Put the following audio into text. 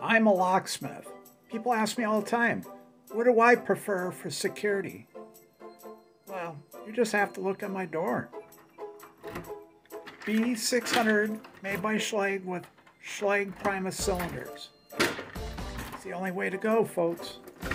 I'm a locksmith. People ask me all the time, what do I prefer for security? Well, you just have to look at my door. B600 made by Schlage with Schlage Primus cylinders. It's the only way to go, folks.